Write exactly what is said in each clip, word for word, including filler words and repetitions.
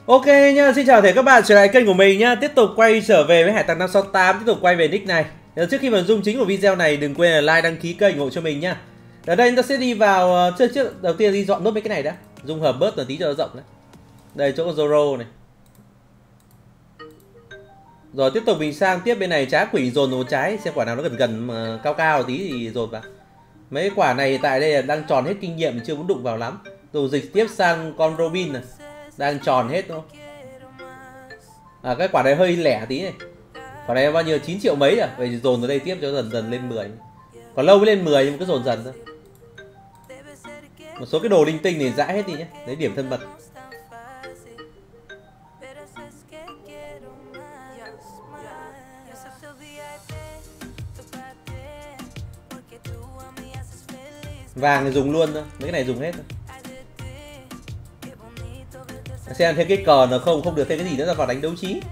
Ok nhá, xin chào thể các bạn trở lại kênh của mình nhá. Tiếp tục quay trở về với Hải Tặc năm sáu tám, tiếp tục quay về nick này. Trước khi vào zoom chính của video này, đừng quên là like, đăng ký kênh ủng hộ cho mình nhá. Ở đây chúng ta sẽ đi vào trước trước đầu tiên đi dọn nốt mấy cái này đã, dung hợp bớt một tí cho nó rộng đấy. Đây chỗ Zoro này. Rồi tiếp tục mình sang tiếp bên này, trái quỷ dồn một trái, xem quả nào nó gần gần mà cao cao một tí thì dồn vào. Mấy quả này tại đây là đang tròn hết kinh nghiệm, chưa muốn đụng vào lắm. Rồi dịch tiếp sang con Robin này, đang tròn hết thôi. À cái quả này hơi lẻ tí này. Quả này bao nhiêu chín triệu mấy rồi, vậy dồn vào đây tiếp cho dần dần lên mười. Còn lâu mới lên mười nhưng mà cứ dồn dần thôi. Một số cái đồ linh tinh này dã hết đi nhé, lấy điểm thân mật. Vàng thì dùng luôn thôi, mấy cái này dùng hết thôi. Xem thêm cái cờ nó không, không được thêm cái gì nữa là vào đánh đấu trí.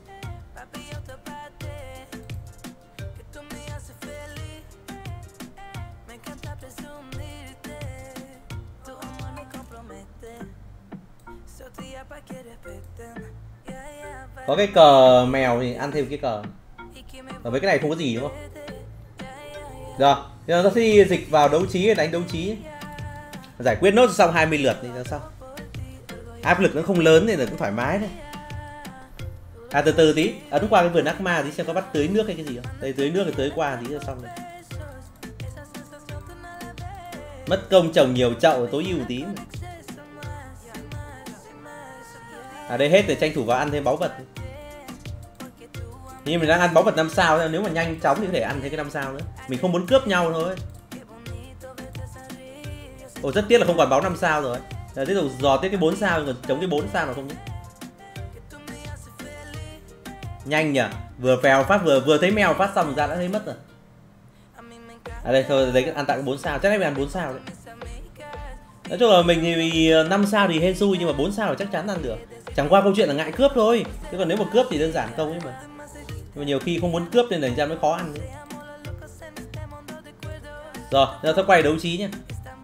Có cái cờ mèo thì ăn thêm cái cờ. Ở mấy cái này không có gì đúng không? Rồi, giờ nó sẽ đi dịch vào đấu trí, đánh đấu trí. Giải quyết nốt xong hai mươi lượt thì nó xong. Áp lực nó không lớn nên là cũng thoải mái thôi. À từ từ tí, ấn qua cái vườn ác ma tí xem có bắt tưới nước hay cái gì không. Đây tưới nước thì tưới qua tí là xong rồi. Mất công trồng nhiều chậu tối ưu tí. À đây hết rồi, tranh thủ vào ăn thêm báu vật. Nhưng mình đang ăn báu vật năm sao, nếu mà nhanh chóng thì có thể ăn thêm cái năm sao nữa. Mình không muốn cướp nhau thôi. Ồ rất tiếc là không còn báu năm sao rồi. Rồi tiếp tục dò tiếp cái bốn sao, còn chống cái bốn sao nào không nhé. Nhanh nhỉ, vừa phèo phát vừa vừa thấy mèo phát xong ra đã thấy mất rồi. À đây thôi, đấy ăn tặng cái bốn sao, chắc là mình ăn bốn sao đấy. Nói chung là mình thì năm sao thì hên xui nhưng mà bốn sao là chắc chắn ăn được. Chẳng qua câu chuyện là ngại cướp thôi. Chứ còn nếu mà cướp thì đơn giản không ấy mà. Nhưng mà nhiều khi không muốn cướp nên là ra mới khó ăn đấy. Rồi, giờ tôi quay đấu trí nhé.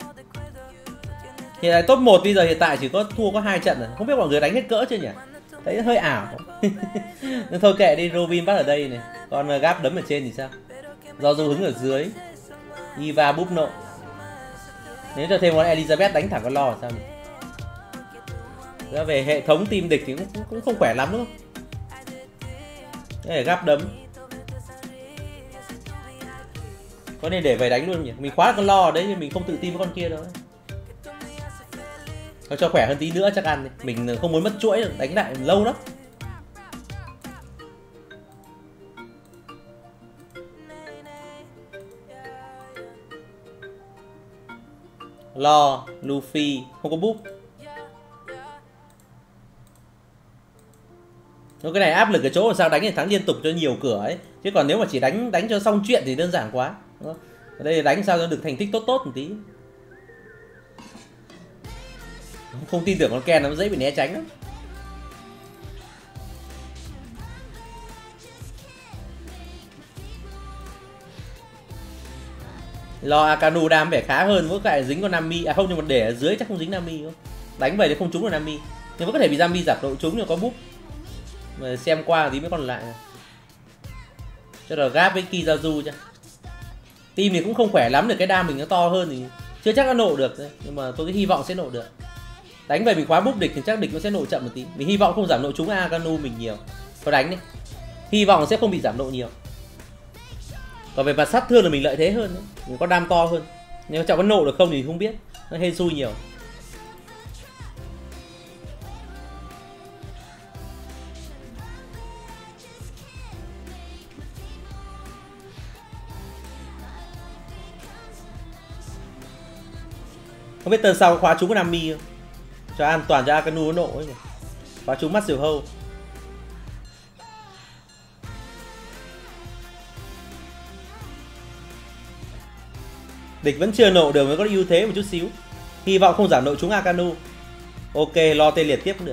Hiện tại top một bây giờ hiện tại chỉ có thua có hai trận rồi. Không biết mọi người đánh hết cỡ chưa nhỉ? Thấy hơi ảo. Nên thôi kệ đi, Robin bắt ở đây này. Còn Gap đấm ở trên thì sao? Do Du hứng ở dưới. Eva búp nộ. Nếu cho thêm con Elizabeth đánh thẳng con Lo sao nhỉ? Ra về hệ thống team địch thì cũng, cũng không khỏe lắm đúng không? Đây là Gap đấm. Có nên để về đánh luôn nhỉ? Mình khóa con Lo ở đấy nhưng mình không tự tin với con kia đâu. Nó cho khỏe hơn tí nữa chắc ăn. Mình không muốn mất chuỗi, đánh lại lâu lắm. Lo, Luffy, không có búp. Cái này áp lực cái chỗ mà sao đánh thì thắng liên tục cho nhiều cửa ấy. Chứ còn nếu mà chỉ đánh đánh cho xong chuyện thì đơn giản quá. Ở đây đánh sao cho được thành tích tốt tốt một tí. Không tin tưởng con Ken nó dễ bị né tránh lắm. Lo Akanu đam vẻ khá hơn, mỗi cái dính con Nami. À không, nhưng mà để ở dưới chắc không dính Nami không. Đánh về thì không trúng được Nami. Nhưng vẫn có thể bị Nami giật độ trúng nhưng có búp. Mà xem qua tí mới còn lại. Cho là Gap với Kizaru chứ. Team thì cũng không khỏe lắm, được cái đam mình nó to hơn thì chưa chắc nó nộ được. Nhưng mà tôi cứ hy vọng sẽ nộ được. Đánh về mình khóa búp địch thì chắc địch nó sẽ nộ chậm một tí. Mình hy vọng không giảm nộ trúng Akanu mình nhiều. Có đánh đi. Hy vọng sẽ không bị giảm nộ nhiều. Còn về mặt sát thương là mình lợi thế hơn đấy. Mình có đam to hơn. Nếu chọn có nộ được không thì không biết. Nó hên xui nhiều. Không biết tuần sau khóa trúng có Nami không? Cho an toàn cho Akanu nó nộ ấy mà. Khóa trúng mắt diều hâu. Địch vẫn chưa nộ được, mới có ưu thế một chút xíu. Hy vọng không giảm nộ trúng Akanu. Ok, Lo tê liệt tiếp cũng được.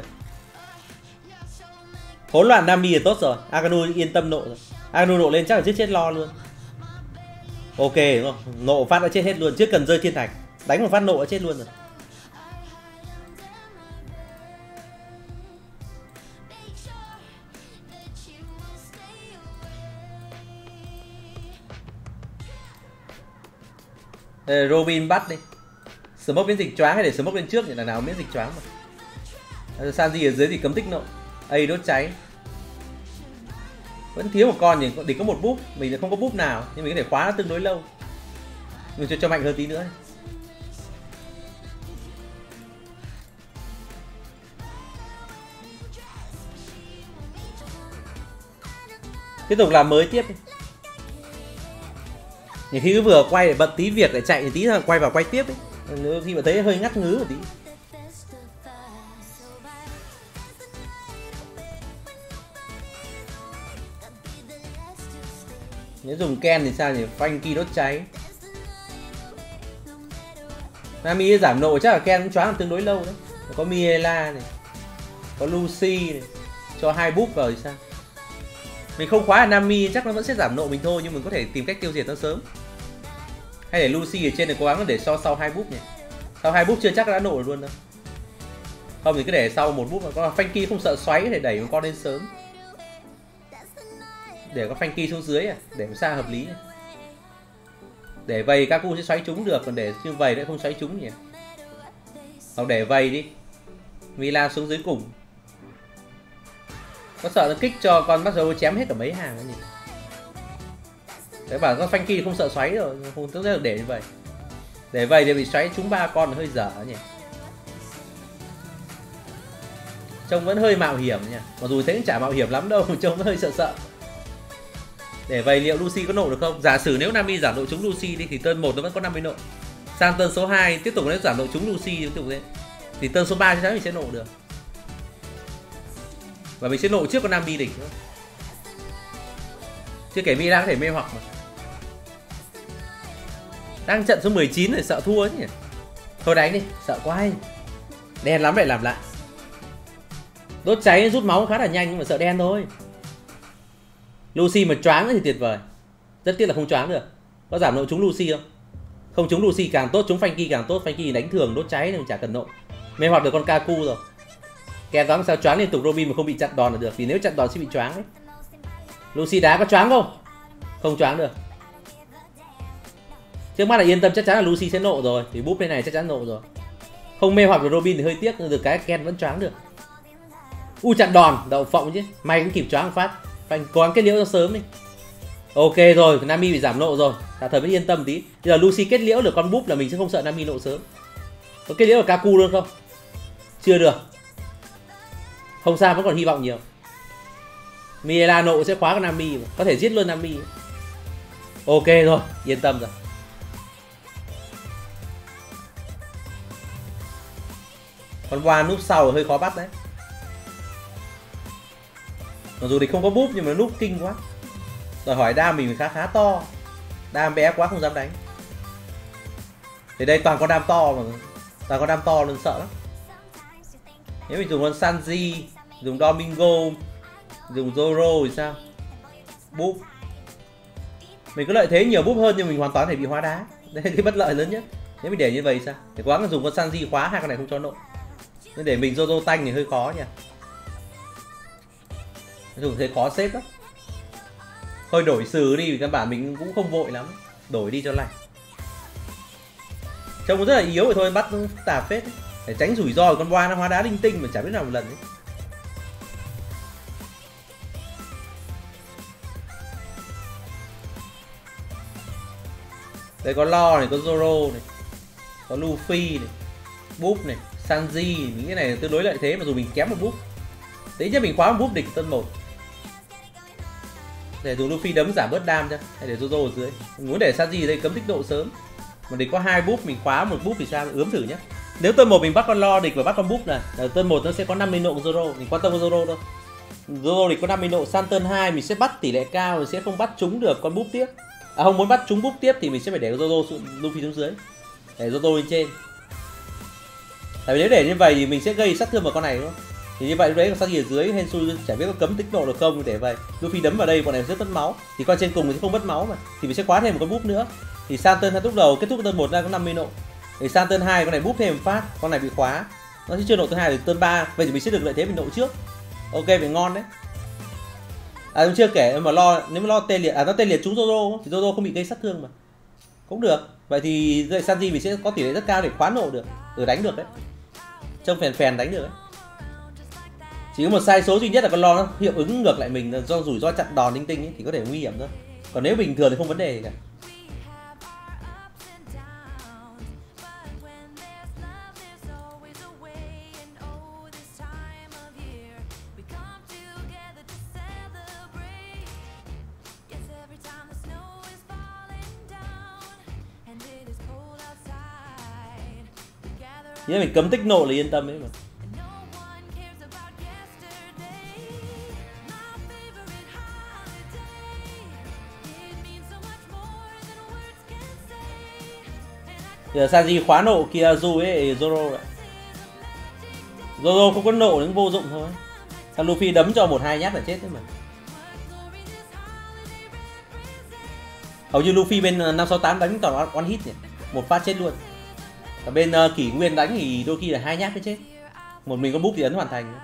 Hỗn loạn Nami là tốt rồi. Akanu yên tâm nộ rồi. Akanu nộ lên chắc là giết chết Lo luôn. Ok đúng không? Nộ phát đã chết hết luôn, chưa cần rơi thiên thạch. Đánh một phát nộ đã chết luôn rồi. Đây, Robin bắt đi. Smoke miễn dịch choáng hay để smoke lên trước nhỉ? Là nào miễn dịch choáng mà. Sanji ở dưới thì cấm tích nộ. A đốt cháy. Vẫn thiếu một con nhỉ, để có một búp, mình lại không có búp nào, nhưng mình có thể khóa nó tương đối lâu. Mình cho, cho mạnh hơn tí nữa. Tiếp tục làm mới tiếp đi. Nhiều khi cứ vừa quay để bận tí việc để chạy thì tí là quay vào quay tiếp ấy. Nếu khi mà thấy hơi ngắt ngứ một tí. Nếu dùng Ken thì sao nhỉ? Franky đốt cháy. Nami giảm nộ chắc là Ken cũng choáng tương đối lâu đấy. Có Miela này, có Lucy này, cho hai búp vào thì sao? Mình không khóa là Nami chắc nó vẫn sẽ giảm nộ mình thôi, nhưng mình có thể tìm cách tiêu diệt nó sớm. Hay để Lucy ở trên này cố gắng để cho sau hai búp nhỉ. Sau hai búp chưa chắc đã nộ được luôn đâu. Không thì cứ để sau một búp mà có Franky không sợ xoáy để đẩy một con lên sớm. Để có Franky xuống dưới à, để sao hợp lý. Để vầy Kaku sẽ xoáy trúng được, còn để như vầy lại không xoáy trúng nhỉ. Hoặc để vầy đi. Milan xuống dưới cùng. Có sợ nó kích cho con bắt đầu chém hết cả mấy hàng nhỉ. Đấy bảo con Franky không sợ xoáy rồi, không tức được để như vậy. Để vầy thì bị xoáy trúng ba con hơi dở nhỉ. Trông vẫn hơi mạo hiểm nhỉ. Mặc dù thế cũng chả mạo hiểm lắm đâu, trông vẫn hơi sợ sợ. Để vầy liệu Lucy có nộ được không? Giả sử nếu Nami giảm nộ trúng Lucy đi thì turn một nó vẫn có năm mươi nộ. Sang turn số hai tiếp tục nếu giảm nộ trúng Lucy tiếp tục lên. Thì turn số ba chắc chắn mình sẽ nộ được. Và mình sẽ nộ trước con Nami địch nữa. Chưa kể Mira có thể mê hoặc mà. Đang trận số mười chín rồi sợ thua chứ nhỉ. Thôi đánh đi, sợ quá ấy. Đen lắm để làm lại. Đốt cháy rút máu khá là nhanh nhưng mà sợ đen thôi. Lucy mà choáng thì tuyệt vời. Rất tiếc là không choáng được. Có giảm nộ trúng Lucy không? Không trúng Lucy càng tốt, trúng Franky càng tốt. Franky đánh thường đốt cháy nên chả cần nộ. Mê hoặc được con Kaku rồi. Kèm đó sao choáng liên tục Robin mà không bị chặn đòn là được. Vì nếu chặn đòn sẽ bị choáng đấy. Lucy đá có choáng không? Không choáng được. Trước mắt là yên tâm chắc chắn là Lucy sẽ nộ rồi. Vì búp bên này chắc chắn nộ rồi. Không mê hoặc được Robin thì hơi tiếc, nhưng được cái Ken vẫn choáng được. U chặn đòn, đậu phộng chứ. May cũng kịp choáng một phát. Phải cố gắng kết liễu cho sớm đi. Ok rồi, Nami bị giảm nộ rồi. Tạm thời vẫn yên tâm tí. Bây giờ Lucy kết liễu được con búp là mình sẽ không sợ Nami nộ sớm. Có kết liễu được Kaku luôn không? Chưa được. Không sao, vẫn còn hy vọng nhiều. Miela nộ sẽ khóa con Nami, có thể giết luôn Nami. Ok rồi, yên tâm rồi. Con Boa núp sau hơi khó bắt đấy. Mặc dù thì không có búp nhưng mà núp kinh quá. Đòi hỏi đam mình khá khá to. Đam bé quá không dám đánh. Thì đây toàn có đam to mà. Toàn có đam to nên sợ lắm. Nếu mình dùng con Sanji, dùng Domingo, dùng Zoro thì sao? Búp. Mình có lợi thế nhiều búp hơn nhưng mình hoàn toàn thể bị hóa đá. Đây là cái bất lợi lớn nhất. Nếu mình để như vậy sao? Thì quá là dùng con Sanji khóa hai con này không cho nộ. Nhưng để mình Jojo tanh thì hơi khó nhỉ. Dùng thế khó xếp lắm. Thôi đổi sừ đi vì căn bản mình cũng không vội lắm. Đổi đi cho lành. Trông rất là yếu rồi thôi bắt phức tạp phết. Để tránh rủi ro con Boa nó hóa đá linh tinh mà chả biết nào một lần ấy. Đây có Lo này, có Zoro này, có Luffy này, búp này, Sanji. Những cái này tương đối lợi thế mà dù mình kém một búp. Đấy chứ mình khóa một búp địch tân một. Để dùng Luffy đấm giảm bớt đam cho. Hay để Jojo ở dưới. Mình muốn để Sanji ở đây cấm tích độ sớm. Mà địch có hai búp mình khóa một búp thì sao? Ướm thử nhé. Nếu tân một mình bắt con Lo địch và bắt con búp này, tân một nó sẽ có năm mươi nộ của Zoro. Mình quan tâm con Zoro đâu. Zoro địch có năm mươi nộ, sang turn hai mình sẽ bắt tỷ lệ cao rồi sẽ không bắt trúng được con búp tiếp. À không muốn bắt trúng búp tiếp thì mình sẽ phải để Jojo Luffy xuống dưới. Để Jojo lên trên. Tại vì nếu để như vậy thì mình sẽ gây sát thương vào con này đúng không? Thì như vậy lúc đấy con Sanji ở dưới Hensu chả biết có cấm tích nộ được không để vậy. Luffy đấm vào đây con này rất mất máu. Thì con trên cùng mình sẽ không mất máu mà. Thì mình sẽ khóa thêm một con búp nữa. Thì sang turn hai lúc đầu kết thúc turn một ra có năm mươi nộ. Thì sang turn hai con này búp thêm một phát, con này bị khóa. Nó sẽ chưa nộ turn hai thì turn ba. Vậy thì mình sẽ được lợi thế mình nộ trước. Ok phải ngon đấy. À chưa kể mà Lo nếu mà Lo tê liệt à nó tê liệt trúng Jojo thì Jojo không bị gây sát thương mà. Cũng được. Vậy thì dậy Sanji mình sẽ có tỷ lệ rất cao để khóa nộ được, để đánh được đấy. Trông phèn phèn đánh được đấy. Chỉ có một sai số duy nhất là con lo nó hiệu ứng ngược lại mình, do rủi ro chặn đòn linh tinh ấy, thì có thể nguy hiểm thôi. Còn nếu bình thường thì không vấn đề gì cả. Nếu mình cấm tích nộ là yên tâm ấy mà. Giờ Sanji khóa nộ kia Zu ấy, Zoro đấy. Zoro không có nộ đến vô dụng thôi. Thằng Luffy đấm cho một hai nhát là chết đấy mà. Hầu như Luffy bên năm sáu tám đánh toàn one hit nhỉ, một phát chết luôn. Ở bên uh, Kỷ Nguyên đánh thì đôi khi là hai nhát mới chết. Một mình có búp thì ấn hoàn thành.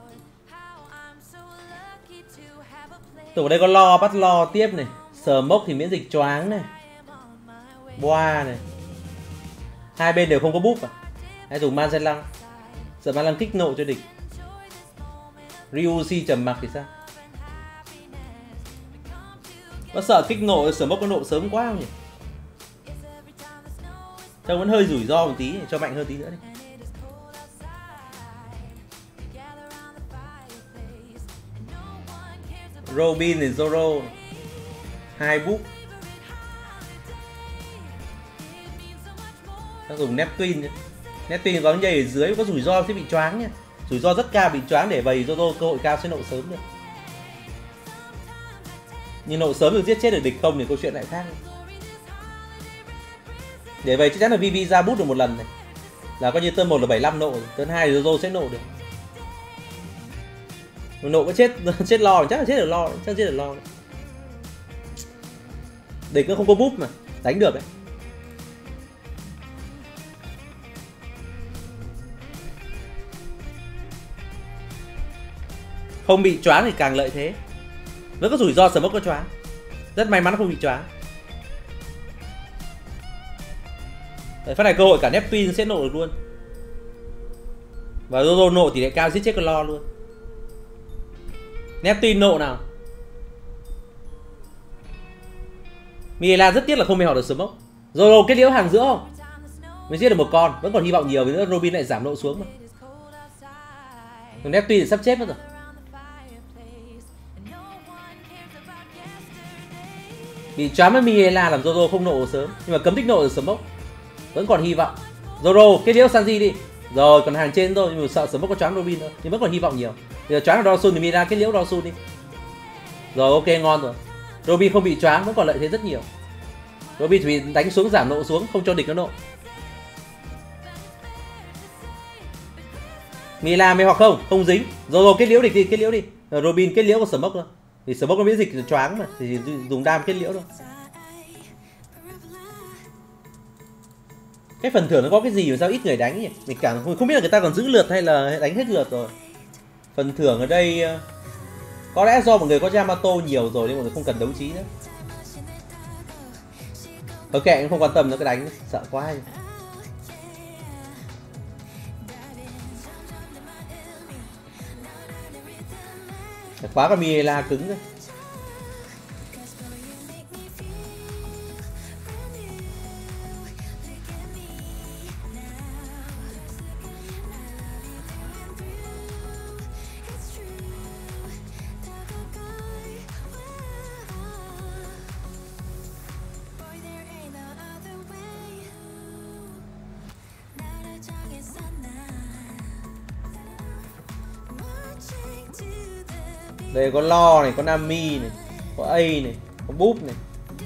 Từ đây có lo, bắt lo tiếp này. Sờ mốc thì miễn dịch choáng này. Boa này. Hai bên đều không có búp à. Hãy dùng man xe lăng. Giờ man lăng kích nộ cho địch. Ryushi trầm mặc thì sao? Có sợ kích nộ, sờ mốc có nộ sớm quá không nhỉ? Trông vẫn hơi rủi ro một tí, cho mạnh hơn tí nữa đi. Robin thì Zoro. Hai búp. Ta dùng Neptune. Neptune có dây ở dưới, có rủi ro sẽ bị choáng nhá. Rủi ro rất cao bị choáng, để bày Zoro cơ hội cao sẽ nộ sớm được. Nhưng nộ sớm được giết chết được địch không thì câu chuyện lại khác. Để vậy chắc chắn là Vivi ra bút được một lần này. Là coi như turn một là bảy mươi lăm nộ rồi. Turn hai thì Zoro sẽ nộ được. Nộ có chết chết lo, chắc là chết được lo, chắc chết được lo. Địch nó không có búp mà, đánh được đấy. Không bị choáng thì càng lợi thế. Vẫn có rủi ro sớm có choáng. Rất may mắn không bị choáng. Đấy, phát này cơ hội cả Neptune sẽ nộ được luôn. Và Zoro nộ tỷ lệ cao giết chết con lo luôn. Neptune nộ nào. Miela rất tiếc là không thể học được smoke. Zoro kết liễu hàng giữa không? Mình giết được một con, vẫn còn hy vọng nhiều, vì nữa Robin lại giảm nộ xuống mà. Còn Neptune thì sắp chết mất rồi. Bị choáng với Miela làm Zoro không nộ sớm, nhưng mà cấm tích nộ được smoke. Vẫn còn hy vọng. Zoro kết liễu Sanji đi. Rồi còn hàng trên thôi, nhưng mà sợ smoke có choáng Robin thôi, nhưng vẫn còn hy vọng nhiều. Bây giờ choáng là Dawson thì Miela kết liễu Dawson đi. Rồi ok, ngon rồi. Robin không bị choáng, vẫn còn lợi thế rất nhiều. Robin thì đánh xuống giảm nộ xuống, không cho địch nó nộ. Miela mới hoặc không, không dính. Zoro kết liễu địch đi, kết liễu đi. Rồi Robin kết liễu của smoke thôi. Vì smoke có miễn dịch choáng mà, thì dùng đam kết liễu thôi. Cái phần thưởng nó có cái gì mà sao ít người đánh nhỉ? Mình càng không biết là người ta còn giữ lượt hay là đánh hết lượt rồi. Phần thưởng ở đây có lẽ do mọi người có Yamato nhiều rồi nên mọi người không cần đấu trí nữa. Ok, em không quan tâm nó cái đánh, sợ quá. Khóa con Miela cứng rồi. Đây có Lo này, có Nami này, có A này, có Boop này.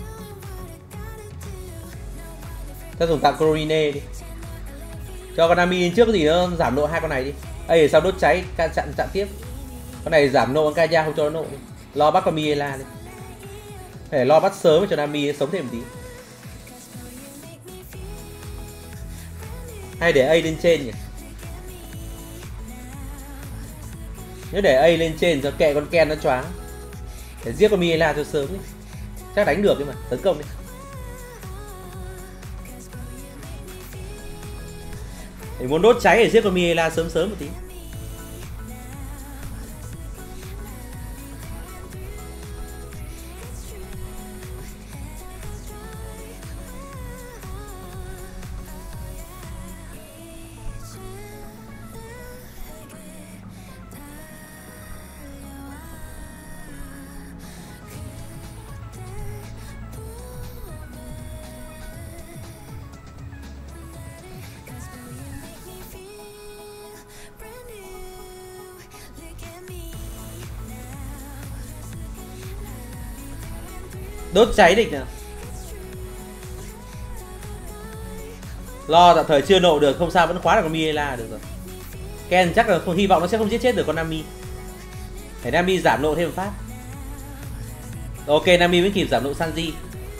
Ta dùng tạm Corine đi. Cho con Nami lên trước cái gì nó giảm nộ hai con này đi. A thì sao đốt cháy, can chặn chặn tiếp. Con này giảm nộ con Kaya không cho nó nộ đi. Lo bắt con Miela đi. Để Lo bắt sớm cho Nami sống thêm một tí. Hay để A lên trên nhỉ? Nếu để A lên trên cho kệ con Ken nó choáng, để giết con Miela cho sớm đi. Chắc đánh được đấy mà, tấn công đi. Mình muốn đốt cháy để giết con Miela sớm sớm một tí. Đốt cháy địch nào. Lo tạm thời chưa nộ được, không sao, vẫn khóa được con Miela được rồi. Ken chắc là không, hy vọng nó sẽ không giết chết được con Nami. Để Nami giảm nộ thêm một phát. Ok, Nami mới kịp giảm nộ Sanji.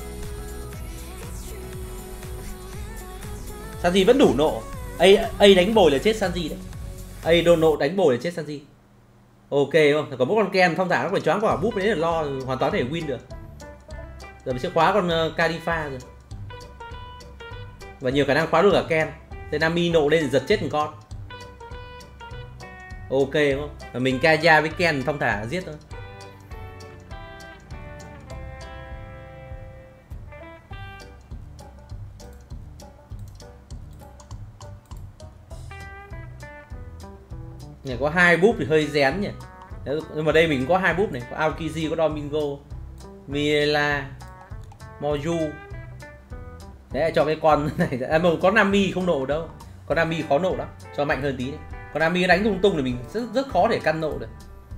Sanji vẫn đủ nộ. A, A đánh bồi là chết Sanji đấy. A đô nộ đánh bồi là chết Sanji. Ok không? Có mỗi con Ken thông thả nó phải choáng quả búp đấy là Lo hoàn toàn thể win được. Giờ mình sẽ khóa con uh, Califa rồi. Và nhiều khả năng khóa được cả Ken. Thế Nami nộ lên thì giật chết một con. Ok đúng không? Và mình Kaya với Ken thông thả giết thôi. Này có hai búp thì hơi rén nhỉ. Nhưng mà đây mình có hai búp này, có Aokiji, có Domingo, Miela, Moju. Đấy cho cái con này, à, mà có Nami không nộ đâu. Có Nami khó nộ lắm, cho mạnh hơn tí đấy. Còn Nami đánh tung tung thì mình rất rất khó để căn nộ được.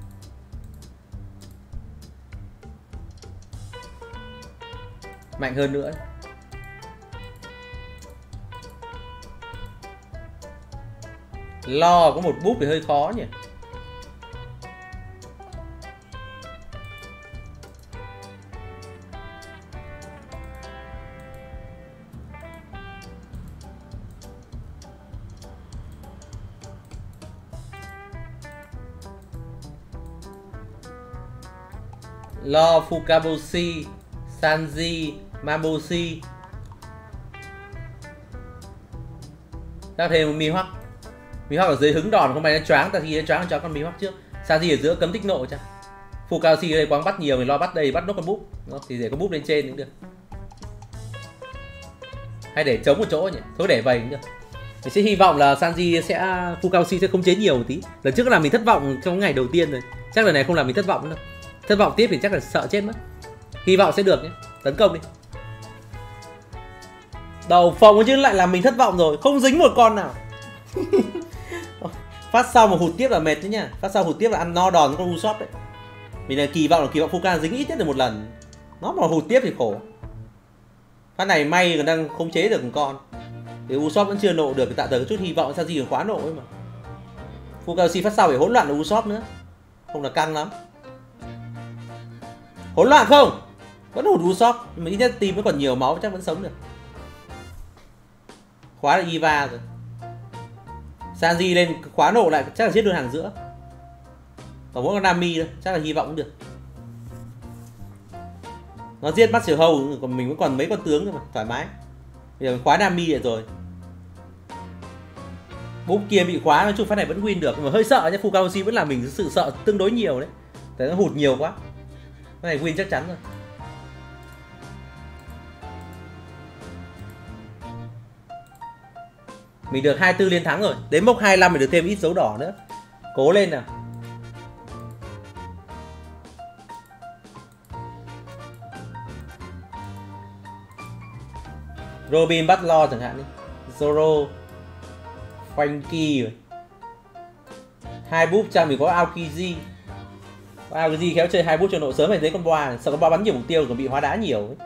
Mạnh hơn nữa. Lo có một búp thì hơi khó nhỉ. Lo, Fukaboshi, Sanji, Maboshi. Chắc thêm một Mi Hoắc. Mi Hoắc ở dưới hứng đòn không may nó choáng, ta khi nó choáng cho con Mi Hoắc trước. Sanji ở giữa cấm tích nộ cho. Fukaboshi ở đây quáng bắt nhiều, mình Lo bắt đây bắt nốt con búp. Thì để con búp lên trên cũng được. Hay để chống một chỗ nhỉ? Thôi để vậy cũng được. Mình sẽ hy vọng là Sanji sẽ Fukaboshi sẽ khống chế nhiều một tí. Lần trước là mình thất vọng trong ngày đầu tiên rồi. Chắc lần này không làm mình thất vọng nữa. Thất vọng tiếp thì chắc là sợ chết mất. Hy vọng sẽ được nhé. Tấn công đi. Đầu phòng chứ lại làm mình thất vọng rồi. Không dính một con nào. Phát sau mà hụt tiếp là mệt đấy nhá. Phát sau hụt tiếp là ăn no đòn con Usopp đấy. Mình là kỳ vọng là kỳ vọng Fuka dính ít nhất là một lần. Nó mà hụt tiếp thì khổ. Phát này may còn đang khống chế được một con. Thì Usopp vẫn chưa nộ được thì tạo thời có chút hy vọng sao gì khóa nộ ấy mà. Fukaboshi phát sau phải hỗn loạn là Usopp nữa. Không là căng lắm. Hỗn loạn không? Vẫn hụt Usopp, nhưng mà ít nhất team vẫn còn nhiều máu chắc vẫn sống được. Khóa được Eva rồi. Sanji lên khóa nộ lại chắc là giết được hàng giữa. Còn mỗi con Nami thôi, chắc là hy vọng cũng được. Nó giết Master Hầu, còn mình vẫn còn mấy con tướng nữa mà, thoải mái. Bây giờ mình khóa Nami lại rồi. Búp kia bị khóa, nói chung phát này vẫn win được, nhưng mà hơi sợ nhá. Fukaboshi vẫn làm mình sự sợ tương đối nhiều đấy. Tại nó hụt nhiều quá. Cái này win chắc chắn rồi. Mình được hai mươi tư liên thắng rồi. Đến mốc hai mươi lăm mình được thêm ít dấu đỏ nữa. Cố lên nào. Robin bắt Lo chẳng hạn đi. Zoro, Franky rồi. Hai búp trang mình có Aokiji. Aokiji khéo chơi hai bút cho nộ sớm, phải thấy con boa, sợ con boa bắn nhiều mục tiêu còn bị hóa đá nhiều ấy.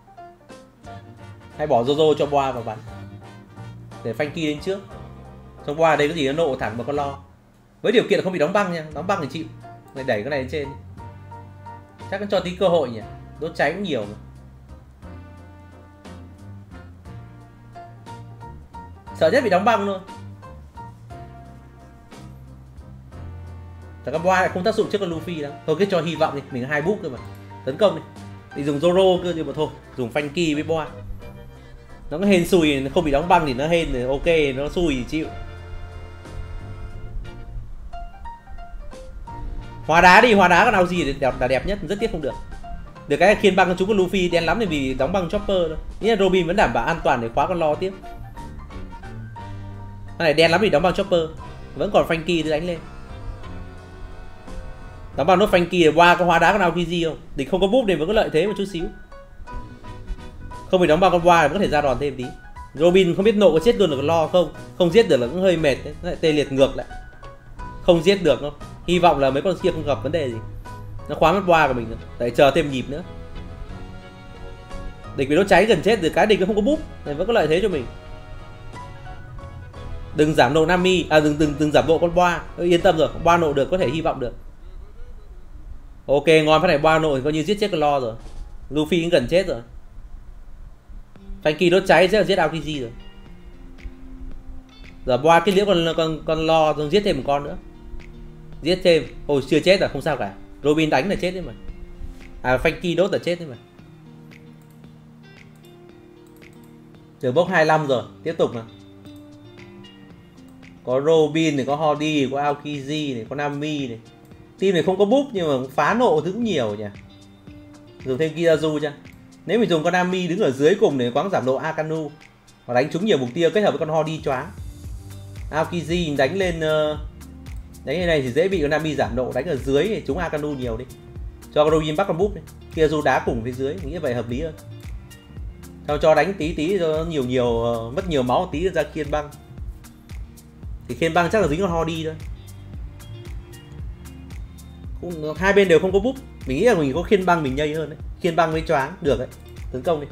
Hay bỏ Jojo cho boa vào bắn để Franky lên trước. Trong boa đây có gì nó nộ thẳng vào con Lo. Với điều kiện là không bị đóng băng nha, đóng băng thì chịu. Này đẩy cái này lên trên. Chắc nó cho tí cơ hội nhỉ. Đốt cháy cũng nhiều mà. Sợ nhất bị đóng băng thôi. Tại con boa lại không tác dụng trước con Luffy lắm. Thôi cứ cho hy vọng đi, mình hai búp cơ mà. Tấn công đi. Thì dùng Zoro cơ nhưng mà thôi, dùng Franky với boa. Nó có hên xui, không bị đóng băng thì nó hên thì ok, nó xui thì chịu. Hóa đá đi, hóa đá con nào gì đẹp là đẹp nhất, rất tiếc không được. Được cái khiên băng chúng con Luffy đen lắm thì vì đóng băng chopper thôi. Nghĩa là Robin vẫn đảm bảo an toàn để khóa con lo tiếp. Cái này đen lắm vì đóng băng chopper. Vẫn còn Frankie đánh lên. Đóng băng nốt Frankie qua có hóa đá con nào Aokiji không? Thì không có búp thì vẫn có lợi thế một chút xíu. Không bị đóng băng con qua thì vẫn có thể ra đòn thêm tí. Robin không biết nộ có chết luôn được con lo không? Không giết được là cũng hơi mệt đấy, nó lại tê liệt ngược lại. Không giết được đâu. Hy vọng là mấy con kia không gặp vấn đề gì. Nó khóa mất boa của mình rồi. Tại chờ thêm nhịp nữa. Địch bị đốt cháy gần chết, từ cái địch nó không có búp nên vẫn có lợi thế cho mình. Đừng giảm nộ Nami, à đừng đừng đừng giảm nộ con boa. Yên tâm rồi, boa nộ được, có thể hy vọng được. Ok, ngon, phát này boa nộ thì coi như giết chết con lo rồi. Luffy cũng gần chết rồi. Frankie đốt cháy sẽ là giết Aokiji rồi. Giờ boa cái liễu con con con lo rồi giết thêm một con nữa. Giết thêm, ôi chưa chết là không sao cả. Robin đánh là chết đấy mà. À Frankie đốt là chết đấy mà. Giờ bốc hai mươi lăm rồi, tiếp tục nào. Có Robin này, có Hody, có Aokiji này, có Nami này. Team này không có búp nhưng mà phá nộ thứ cũng nhiều nhỉ. Dùng thêm Kirazu chưa? Nếu mình dùng con Nami đứng ở dưới cùng để quáng giảm độ Akanu và đánh trúng nhiều mục tiêu kết hợp với con Hody choáng. Aokiji đánh lên uh, đánh như này thì dễ bị con Nami giảm độ, đánh ở dưới thì trúng Akanu nhiều đi. Cho con Robin bắt con búp đi. Kirazu đá cùng phía dưới, nghĩ vậy hợp lý hơn. Sau cho đánh tí tí cho nó nhiều nhiều uh, mất nhiều máu tí ra khiên băng. Thì khiên băng chắc là dính con Hody thôi. Cũng, hai bên đều không có búp. Mình nghĩ là mình có khiên băng mình nhây hơn đấy. Khiên băng với choáng được đấy. Tấn công đi.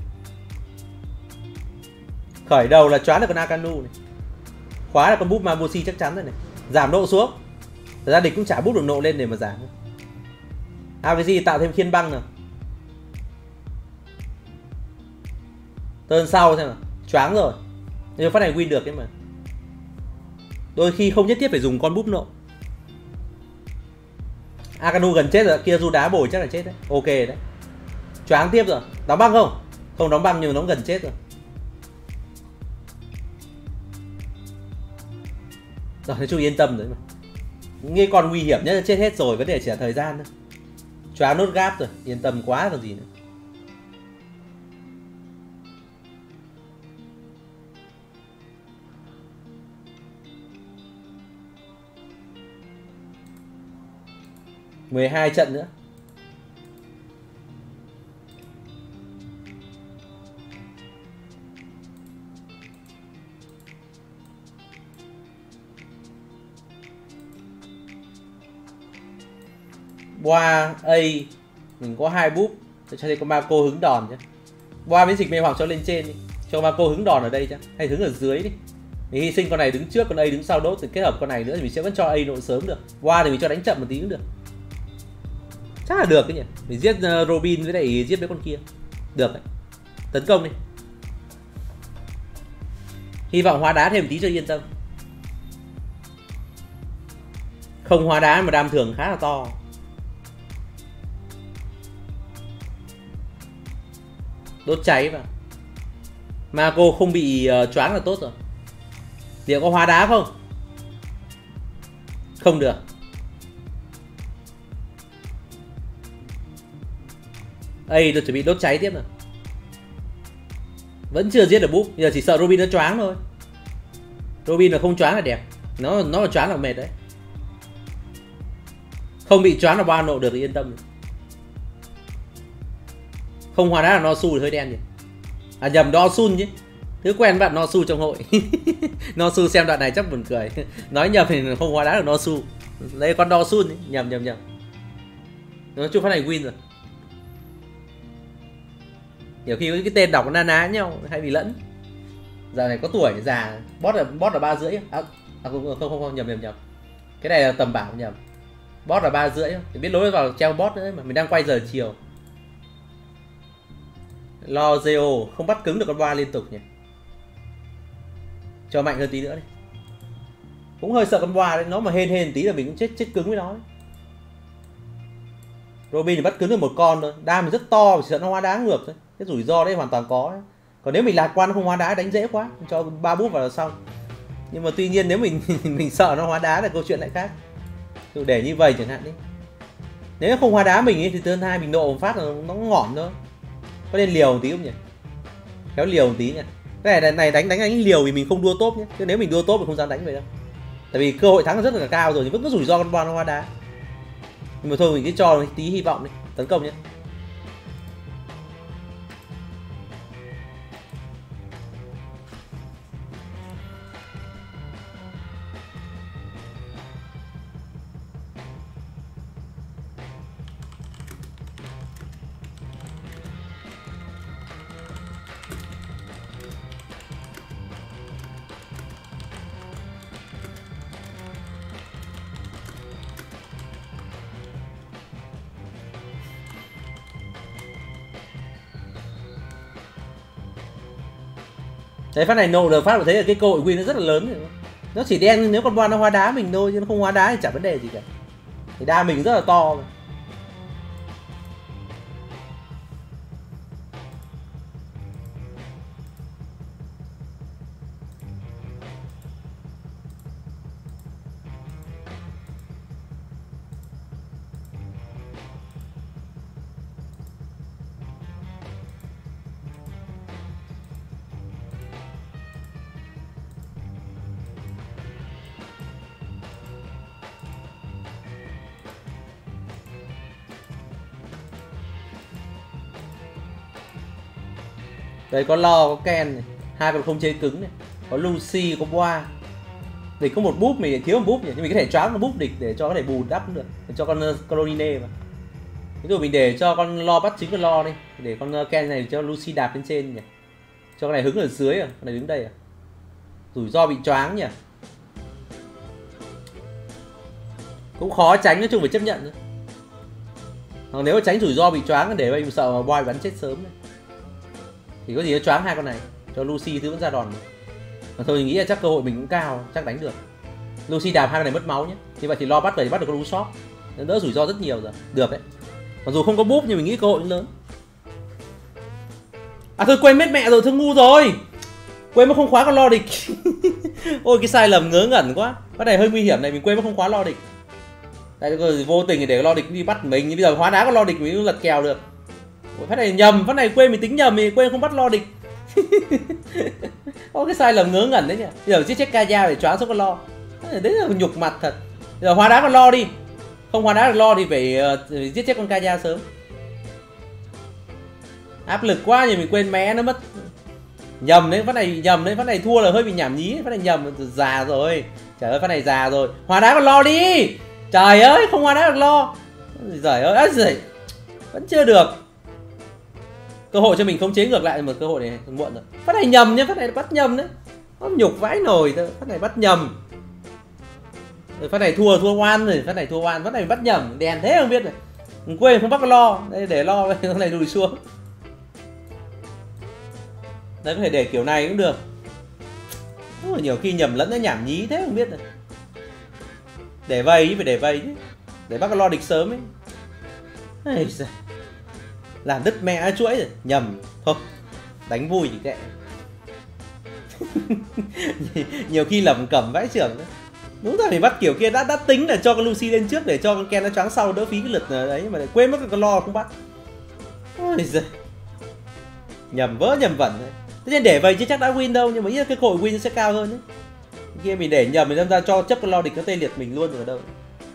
Khởi đầu là choáng được con Akanu này. Khóa là con búp Mabushi chắc chắn rồi này. Giảm độ xuống. Thật ra địch cũng chả búp được nộ lên để mà giảm. Aokiji tạo thêm khiên băng nào. Turn sau xem nào. Choáng rồi. Nhưng phát này win được đấy mà. Đôi khi không nhất thiết phải dùng con búp nộ. Akanu gần chết rồi, kia du đá bồi chắc là chết đấy. Ok đấy. Choáng tiếp rồi. Đóng băng không? Không đóng băng nhưng nó gần chết rồi. Rồi nói chung yên tâm rồi mà. Nghe con nguy hiểm nhất là chết hết rồi, vấn đề chỉ là thời gian thôi. Choáng nốt gáp rồi, yên tâm quá còn gì nữa. mười hai trận nữa. Boa A mình có hai búp để cho đây con Mako hứng đòn chứ. Boa miễn dịch mê hoặc cho lên trên đi, cho Mako hứng đòn ở đây chứ, hay hứng ở dưới đi. Mình hy sinh con này đứng trước, con A đứng sau đốt thì kết hợp con này nữa thì mình sẽ vẫn cho A nộ sớm được. Boa thì mình cho đánh chậm một tí cũng được. Chắc là được cái nhỉ. Mình giết uh, Robin với lại giết mấy con kia. Được đấy. Tấn công đi. Hy vọng hóa đá thêm một tí cho yên tâm. Không hóa đá mà đam thường khá là to. Đốt cháy vào. Mako không bị uh, choáng là tốt rồi. Liệu có hóa đá không? Không được. Ây, tôi chuẩn bị đốt cháy tiếp nào. Vẫn chưa giết được búp. Bây giờ chỉ sợ Robin nó choáng thôi. Robin là không choáng là đẹp. Nó nó là choáng là mệt đấy. Không bị choáng là ba nộ được thì yên tâm. Không hóa đá là Nosu thì hơi đen nhỉ. À nhầm, Nosun chứ. Thứ quen bạn Nosu trong hội. Nosu xem đoạn này chắc buồn cười. Nói nhầm thì không hóa đá được Nosu. Đây con Nosun ấy. Nhầm nhầm nhầm. Nói chung phát này win rồi. Nhiều khi cái tên đọc na ná nhau hay bị lẫn. Giờ này có tuổi già. Boss là boss là ba rưỡi. À, à không, không không không nhầm nhầm nhầm. Cái này là tầm bảo nhầm. Boss là ba rưỡi. Thì biết lối vào treo boss nữa mà mình đang quay giờ chiều. Lo Zeo không bắt cứng được con boa liên tục nhỉ. Cho mạnh hơn tí nữa đi. Cũng hơi sợ con boa đấy, nó mà hên hên tí là mình cũng chết chết cứng với nó đấy. Robin thì bắt cứng được một con thôi, đam thì rất to, chỉ sợ nó hóa đá ngược thôi. Cái rủi ro đấy hoàn toàn có đấy. Còn nếu mình lạc quan nó không hóa đá đánh dễ quá, cho ba bút vào là xong. Nhưng mà tuy nhiên nếu mình mình sợ nó hóa đá là câu chuyện lại khác. Kiểu để như vậy chẳng hạn đi. Nếu không hóa đá mình ấy, thì turn hai mình nộ một phát là nó ngỏm thôi. Có nên liều một tí không nhỉ? Kéo liều một tí nhỉ. Cái này này đánh đánh đánh liều vì mình không đua top nhé. Chứ nếu mình đua top thì không dám đánh vậy đâu. Tại vì cơ hội thắng rất là cao rồi thì vẫn có rủi ro con boss nó hóa đá. Nhưng mà thôi mình cứ cho tí hy vọng đi, tấn công nhé. Đấy, phát này nộ được phát thấy là cái cơ hội win nó rất là lớn. Nó chỉ đen nếu con boss nó hóa đá mình thôi, chứ nó không hóa đá thì chẳng vấn đề gì cả. Thì đa mình rất là to mà. Đây có Lo, có Ken này, hai con không chơi cứng này, có Lucy, có Boa. Thì có một búp mình thiếu một búp nhỉ, nhưng mình có thể choáng một búp địch để cho có thể bù đắp cũng được, để cho con uh, Caroline mà. Ví dụ mình để cho con Lo bắt chính con Lo đi, để con uh, Ken này cho Lucy đạp lên trên nhỉ. Cho con này hứng ở dưới à, con này đứng đây à. Rủi ro bị choáng nhỉ. Cũng khó tránh, nói chung phải chấp nhận thôi. Còn nếu mà tránh rủi ro bị choáng để mình sợ mà boy bắn chết sớm này. Thì có gì nó choáng hai con này cho Lucy thứ vẫn ra đòn. Mà thôi mình nghĩ là chắc cơ hội mình cũng cao, chắc đánh được. Lucy đạp hai con này mất máu nhé. Như vậy thì Lo bắt về thì bắt được con Usopp. Nó đỡ rủi ro rất nhiều rồi. Được đấy. Mặc dù không có búp nhưng mình nghĩ cơ hội lớn. À thôi quên mất mẹ rồi, thương ngu rồi. Quên mất không khóa con Lo địch. Ôi cái sai lầm ngớ ngẩn quá. Cái này hơi nguy hiểm này, mình quên mất không khóa Lo địch. Đây rồi vô tình để Lo địch đi bắt mình, bây giờ hóa đá con Lo địch mình lật kèo được. Ủa, phát này nhầm, phát này quên mình tính nhầm thì quên không bắt Lo địch. Có cái sai lầm ngớ ngẩn đấy nhỉ. Bây giờ giết chết Kaya để choáng xuống con Lo. Đấy là nhục mặt thật. Bây giờ hóa đá con Lo đi. Không hóa đá được Lo thì phải uh, giết chết con Kaya sớm. Áp lực quá nhưng mình quên mé nó mất. Nhầm đấy, phát này nhầm đấy, phát này thua là hơi bị nhảm nhí, phát này nhầm, già rồi. Trời ơi, phát này già rồi. Hóa đá con Lo đi. Trời ơi, không hóa đá được Lo. Giời ơi, ơi giời. Vẫn chưa được. Cơ hội cho mình khống chế ngược lại mà cơ hội này muộn rồi. Phát này nhầm nhá, phát này bắt nhầm đấy. Nó nhục vãi nồi thôi, phát này bắt nhầm. Rồi phát này thua thua oan rồi, phát này thua oan, phát này bắt nhầm, đèn thế không biết này. Mình quên không bắt Lo, đây để Lo cái này lùi xuống. Đấy có thể để kiểu này cũng được. Ôi, nhiều khi nhầm lẫn nó nhảm nhí thế không biết này. Để vây chứ, phải để vây chứ. Để bắt Lo địch sớm ấy. Ây giời. Làm đứt mẹ chuỗi rồi, nhầm. Thôi, đánh vui thì kệ. Nhiều khi lầm cẩm vãi trưởng đó. Đúng rồi, phải bắt kiểu kia đã đã tính là cho con Lucy lên trước để cho con Ken nó choáng sau đỡ phí cái lượt đấy, mà lại quên mất con Lo không bắt. Ôi giời. Nhầm vỡ nhầm vẩn đấy. Tất nhiên để vậy chứ chắc đã win đâu, nhưng mà cái cơ hội win sẽ cao hơn đấy. Kia mình để nhầm mình đâm ra cho chấp con Lo địch nó tê liệt mình luôn rồi ở đâu.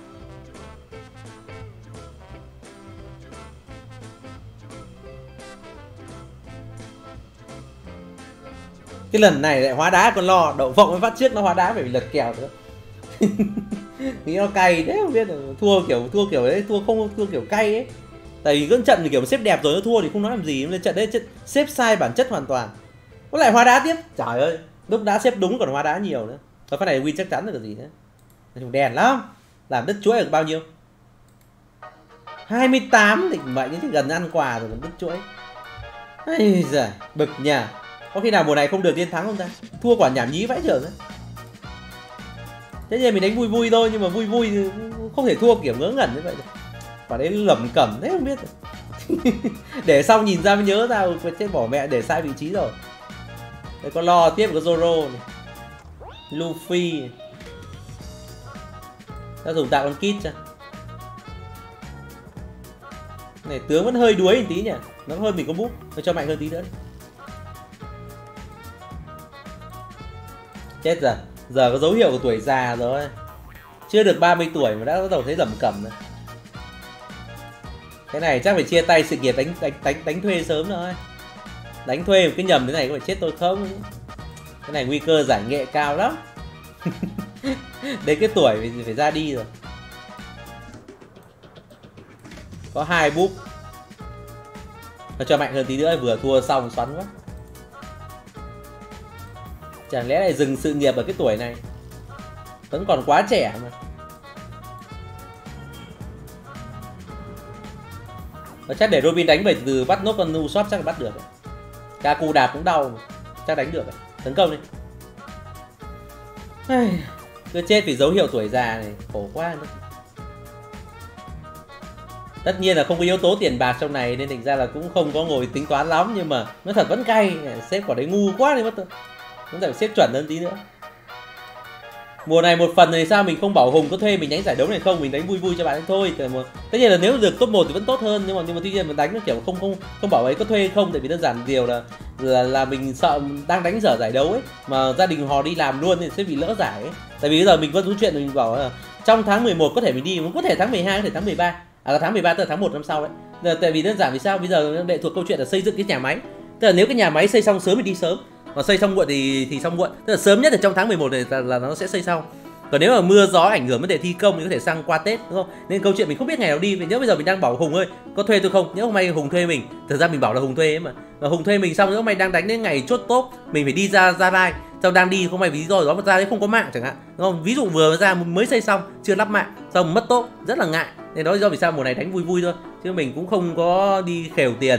Cái lần này lại hóa đá con Lo, đậu phộng mới phát trước nó hóa đá phải bị lật kèo nữa. Nghĩ nó cay đấy, không biết là thua kiểu thua kiểu đấy, thua không thua kiểu cay ấy. Tại vì cái trận thì kiểu xếp đẹp rồi nó thua thì không nói làm gì, nên trận đấy xếp sai bản chất hoàn toàn. Có lại hóa đá tiếp, trời ơi, lúc đã xếp đúng còn hóa đá nhiều nữa. Thôi phát này win chắc chắn rồi còn gì nữa. Nói chung đèn lắm. Làm đứt chuỗi được bao nhiêu? hai mươi tám định mệnh thì gần ăn quà rồi còn đứt chuỗi. Ây giời, bực nhà. Có khi nào mùa này không được tiên thắng không ta? Thua quả nhảm nhí vãi chưởng á. Thế nên mình đánh vui vui thôi, nhưng mà vui vui thì không thể thua kiểu ngớ ngẩn như vậy được. Quả đấy lẩm cẩm thế không biết. Để xong nhìn ra mới nhớ ra chết bỏ mẹ để sai vị trí rồi. Đây có Lo tiếp, có Zoro này. Luffy này. Ta dùng tạo con kit cho. Này tướng vẫn hơi đuối một tí nhỉ. Nó hơn mình có búp. Nó cho mạnh hơn tí nữa đi. Chết rồi. Giờ có dấu hiệu của tuổi già rồi. Chưa được ba mươi tuổi mà đã bắt đầu thấy lẩm cẩm rồi. Cái này chắc phải chia tay sự nghiệp đánh đánh đánh đánh thuê sớm rồi. Đánh thuê một cái nhầm thế này có phải chết tôi không? Cái này nguy cơ giải nghệ cao lắm. Đến cái tuổi phải, phải ra đi rồi. Có hai búp. Nó cho mạnh hơn tí nữa, vừa thua xong xoắn quá. Chẳng lẽ lại dừng sự nghiệp ở cái tuổi này? Vẫn còn quá trẻ mà. Và chắc để Robin đánh về từ bắt nốt con nu shop chắc là bắt được. Kaku đạp cũng đau mà. Chắc đánh được. Tấn công đi. Cứ chết vì dấu hiệu tuổi già này. Khổ quá nữa. Tất nhiên là không có yếu tố tiền bạc trong này nên thành ra là cũng không có ngồi tính toán lắm. Nhưng mà nó thật vẫn cay. Xếp quả đấy ngu quá đi mất. Chúng ta phải xếp chuẩn hơn tí nữa. Mùa này một phần thì sao mình không bảo Hùng có thuê mình đánh giải đấu này không, mình đánh vui vui cho bạn ấy thôi. Tất nhiên là nếu được top một thì vẫn tốt hơn, nhưng mà nhưng mà tuy nhiên mình đánh nó kiểu không không không bảo ấy có thuê không, tại vì đơn giản điều là là là mình sợ đang đánh dở giải đấu ấy mà gia đình họ đi làm luôn thì sẽ bị lỡ giải ấy. Tại vì bây giờ mình có nói chuyện mình bảo là trong tháng mười một có thể mình đi, có thể tháng mười hai, có thể tháng mười ba, à tháng mười ba tức là tháng một năm sau đấy. Tại vì đơn giản vì sao bây giờ lệ thuộc câu chuyện là xây dựng cái nhà máy. Tức là nếu cái nhà máy xây xong sớm thì đi sớm, mà xây xong muộn thì thì xong muộn, tức là sớm nhất là trong tháng mười một này là, là nó sẽ xây xong. Còn nếu mà mưa gió ảnh hưởng vấn đề thi công thì có thể sang qua Tết, đúng không? Nên câu chuyện mình không biết ngày nào đi. Vì nếu bây giờ mình đang bảo Hùng ơi có thuê tôi không, nếu hôm nay Hùng thuê mình, thực ra mình bảo là Hùng thuê ấy mà, mà Hùng thuê mình xong nếu hôm nay đang đánh đến ngày chốt top mình phải đi ra Gia Lai, xong đang đi không may vì lý do đó mà ra đấy không có mạng chẳng hạn, đúng không? Ví dụ vừa ra mới xây xong chưa lắp mạng xong mất top, rất là ngại. Nên đó là do vì sao mùa này đánh vui vui thôi, chứ mình cũng không có đi khều tiền.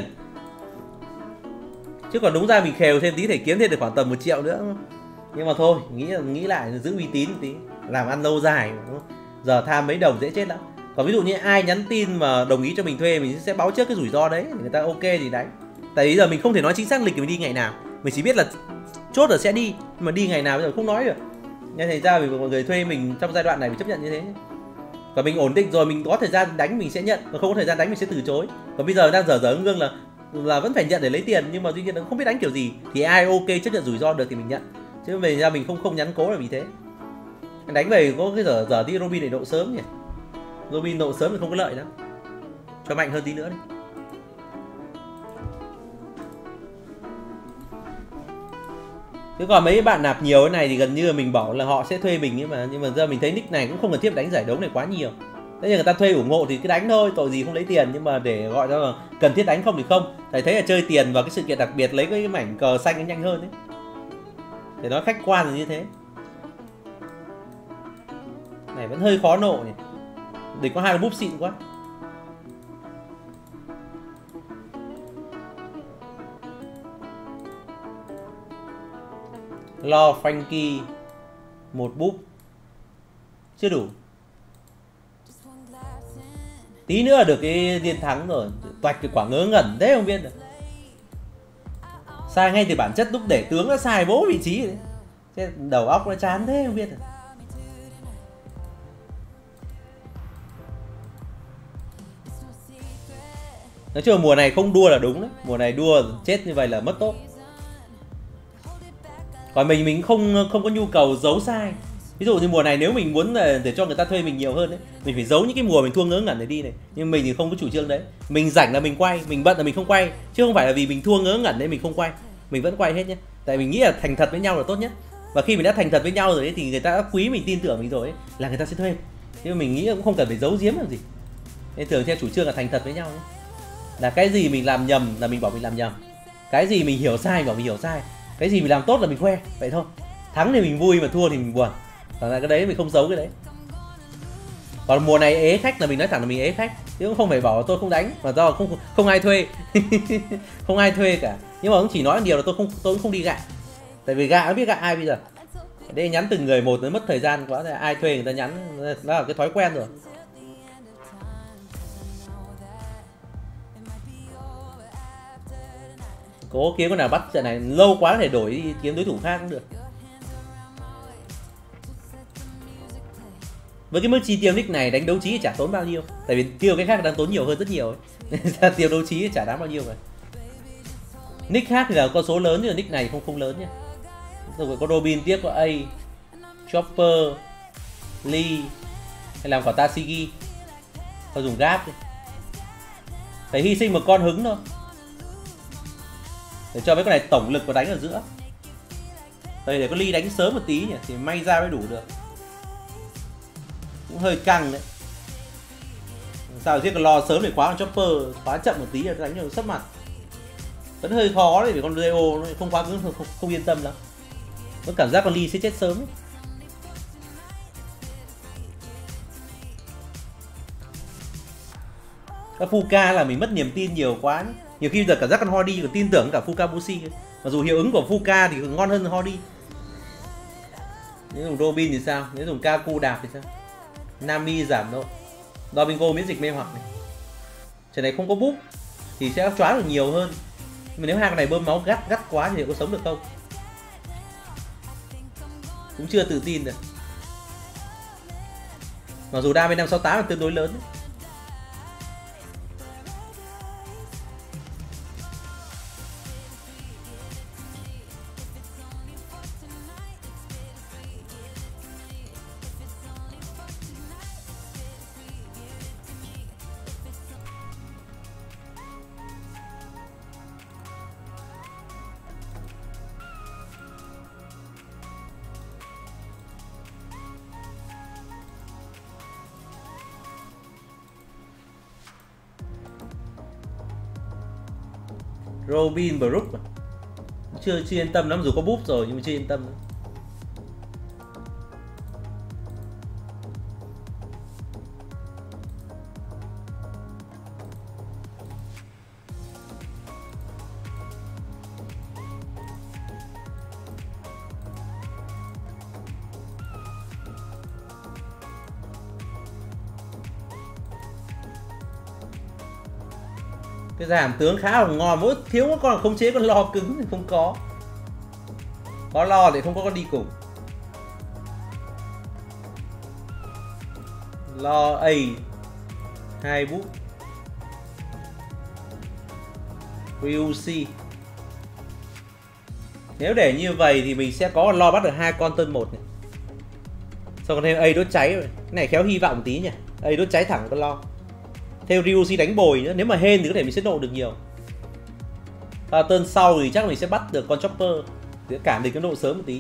Chứ còn đúng ra mình khều thêm tí thể kiếm thêm được khoảng tầm một triệu nữa. Nhưng mà thôi, nghĩ nghĩ lại giữ uy tín một tí, làm ăn lâu dài, đúng không? Giờ tham mấy đồng dễ chết lắm. Còn ví dụ như ai nhắn tin mà đồng ý cho mình thuê, mình sẽ báo trước cái rủi ro đấy, người ta ok thì đánh. Tại vì giờ mình không thể nói chính xác lịch mình đi ngày nào, mình chỉ biết là chốt là sẽ đi, nhưng mà đi ngày nào bây giờ không nói được. Nên thành ra vì mọi người thuê mình trong giai đoạn này phải chấp nhận như thế. Còn mình ổn định rồi, mình có thời gian đánh mình sẽ nhận, còn không có thời gian đánh mình sẽ từ chối. Còn bây giờ đang dở dở ngương là là vẫn phải nhận để lấy tiền, nhưng mà tuy nhiên không biết đánh kiểu gì thì ai ok chấp nhận rủi ro được thì mình nhận, chứ về ra mình không không nhắn cố là vì thế. Đánh về có cái giờ giờ đi Robin để độ sớm nhỉ, Robin độ sớm thì không có lợi lắm, cho mạnh hơn tí nữa đi. Chứ còn mấy bạn nạp nhiều cái này thì gần như là mình bảo là họ sẽ thuê mình ấy mà, nhưng mà giờ mình thấy nick này cũng không cần thiết đánh giải đấu này quá nhiều. Thế nhưng người ta thuê ủng hộ thì cứ đánh thôi, tội gì không lấy tiền, nhưng mà để gọi ra là cần thiết đánh không thì không. Thầy thấy là chơi tiền vào cái sự kiện đặc biệt lấy cái mảnh cờ xanh nó nhanh hơn đấy. Để nói khách quan là như thế. Này vẫn hơi khó nộ nhỉ. Địch có hai cái búp xịn quá. Lo Frankie một búp chưa đủ. Tí nữa là được cái liên thắng rồi. Toạch cái quả ngớ ngẩn thế không biết được. Sai ngay từ bản chất lúc để tướng nó sai bố vị trí đấy. Thế đầu óc nó chán thế không biết được. Nói chung là mùa này không đua là đúng đấy. Mùa này đua chết như vậy là mất tốt. Còn mình mình không không có nhu cầu giấu sai. Ví dụ như mùa này nếu mình muốn để cho người ta thuê mình nhiều hơn đấy, mình phải giấu những cái mùa mình thua ngớ ngẩn để đi này. Nhưng mình thì không có chủ trương đấy. Mình rảnh là mình quay, mình bận là mình không quay, chứ không phải là vì mình thua ngớ ngẩn nên mình không quay. Mình vẫn quay hết nhé. Tại mình nghĩ là thành thật với nhau là tốt nhất. Và khi mình đã thành thật với nhau rồi ấy, thì người ta đã quý mình, tin tưởng mình rồi ấy, là người ta sẽ thuê. Nhưng mình nghĩ cũng không cần phải giấu giếm làm gì. Nên thường theo chủ trương là thành thật với nhau ấy. Là cái gì mình làm nhầm là mình bảo mình làm nhầm, cái gì mình hiểu sai bảo mình hiểu sai, cái gì mình làm tốt là mình khoe, vậy thôi. Thắng thì mình vui mà thua thì mình buồn. Còn là cái đấy mình không giấu cái đấy. Còn mùa này ế khách là mình nói thẳng là mình ế khách, chứ cũng không phải bảo là tôi không đánh, mà do không không ai thuê. Không ai thuê cả. Nhưng mà cũng chỉ nói một điều là tôi không tôi cũng không đi gạ. Tại vì gạ nó biết gạ ai bây giờ. Đây nhắn từng người một nó mất thời gian quá, ai thuê người ta nhắn, đó là cái thói quen rồi. Cố kiếm con nào bắt trận này lâu quá có thể đổi đi kiếm đối thủ khác cũng được. Với cái mức chi tiêu nick này đánh đấu trí chả tốn bao nhiêu, tại vì tiêu cái khác đang tốn nhiều hơn rất nhiều ấy. Nên ra tiêu đấu trí chả đáng bao nhiêu mà. Nick khác thì là con số lớn nhưng mà nick này không không lớn nhá. Rồi có Robin tiếp, có A, Chopper, Lee, hay làm quả Tashigi. Thôi dùng gap đi. Phải hy sinh một con hứng thôi, để cho mấy con này tổng lực và đánh ở giữa. Đây để có Lee đánh sớm một tí nhỉ, thì may ra mới đủ được. Cũng hơi căng đấy. Sao giết con lo sớm để khóa con Chopper, khóa chậm một tí là đánh cho sấp mặt. Vẫn hơi khó đấy vì con Leo nó không khóa cứng, không, không yên tâm lắm. Có cảm giác con Lee sẽ chết sớm ấy. Các Fuka là mình mất niềm tin nhiều quá nhé. Nhiều khi giờ cảm giác con Horde còn tin tưởng cả Fukabushi. Mặc dù hiệu ứng của Fuka thì ngon hơn Horde. Nếu dùng Robin thì sao? Nếu dùng Kaku đạp thì sao? Nami giảm độ. Domingo miễn dịch mê hoặc này. Trận này không có búp thì sẽ choáng được nhiều hơn. Nhưng mà nếu hai con này bơm máu gắt gắt quá thì liệu có sống được không? Cũng chưa tự tin được. Mặc dù đam bên năm sáu tám là tương đối lớn ấy. Robin Brook chưa chưa yên tâm lắm, dù có búp rồi nhưng mà chưa yên tâm nữa. Cái giảm tướng khá là ngon, mỗi thiếu có con khống chế con lo cứng thì không có. Có lo thì không có con đi cùng. Lo A hai bút Ryushi. Nếu để như vậy thì mình sẽ có con lo bắt được hai con tân một này. Xong còn thêm A đốt cháy rồi. Cái này khéo hy vọng một tí nhỉ. A đốt cháy thẳng con lo. Theo Ryushi đánh bồi nữa, nếu mà hên thì có thể mình sẽ nộ được nhiều. À, turn sau thì chắc mình sẽ bắt được con Chopper để cảm định cái nộ sớm một tí.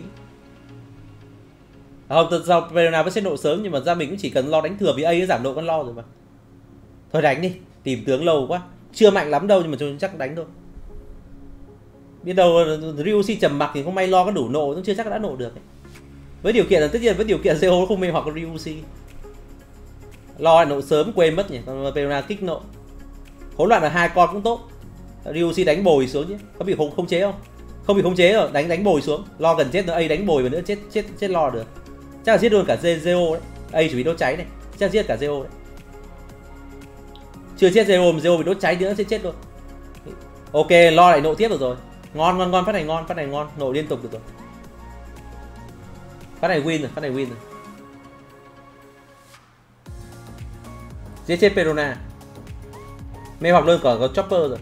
À, không, turn sau Verona vẫn sẽ nộ sớm nhưng mà ra mình cũng chỉ cần lo đánh thừa vì A đã giảm nộ con lo rồi mà. Thôi đánh đi, tìm tướng lâu quá. Chưa mạnh lắm đâu nhưng mà chắc đánh thôi. Biết đâu Ryushi trầm mặc thì không may lo có đủ nộ, cũng chưa chắc đã nộ được ấy. Với điều kiện là tất nhiên với điều kiện Zeo không mê hoặc Ryushi. Lo nộ sớm quên mất nhỉ, còn Verona kích nộ. Hỗn loạn là hai con cũng tốt. Ryushi đánh bồi xuống chứ, có bị không khống chế không? Không bị khống chế rồi, đánh đánh bồi xuống. Lo gần chết nữa, A đánh bồi và nữa chết chết chết lo được. Chắc là giết luôn cả Zeo đấy. A chỉ bị đốt cháy này, chắc là giết cả Zeo đấy. Chưa chết Zeo mà Zeo bị đốt cháy nữa sẽ chết luôn. Ok, lo lại nộ tiếp được rồi. Ngon ngon ngon, phát này ngon, phát này ngon, nộ liên tục được rồi. Phát này win rồi, phát này win rồi. Giết chết Verona. Mê hoặc luôn cả có Chopper rồi.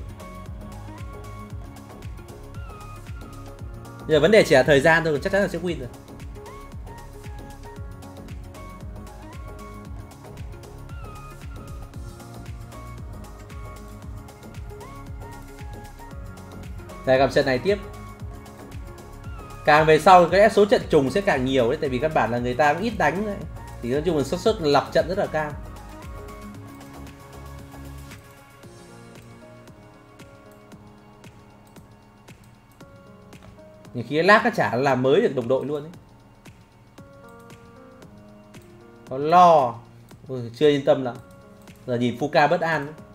Giờ vấn đề chỉ là thời gian thôi, chắc chắn là sẽ win rồi. Để gặp trận này tiếp. Càng về sau cái số trận trùng sẽ càng nhiều đấy, tại vì căn bản là người ta cũng ít đánh đấy. Thì nói chung là xác suất lập trận rất là cao. Nhiều khi cái lag nó chả làm mới được đồng đội luôn ấy. Có lo. Ui, chưa yên tâm lắm. Giờ nhìn Fuka bất an ấy.